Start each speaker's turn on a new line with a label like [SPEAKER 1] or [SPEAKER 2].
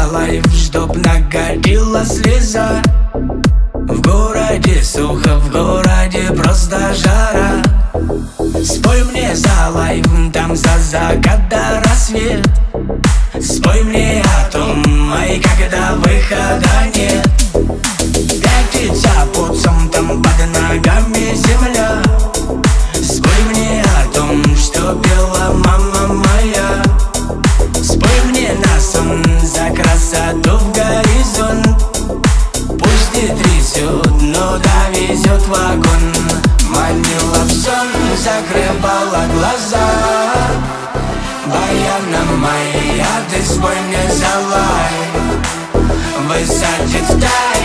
[SPEAKER 1] залай, чтоб накатила слеза. В городе сухо, в городе просто жара. Спой мне залай, там за закат до рассвет. Спой мне о том, ай, когда выхода нет. Пятится путцом, там под ногами земля. Спой мне о том, что пела мама моя. Спой мне на сон за красоту в горизонт. Пусть не трясет, но довезет вагон. Манила в сон, закрывала глаза. Баяна моя, ты спой мне залай. Высадит сталь.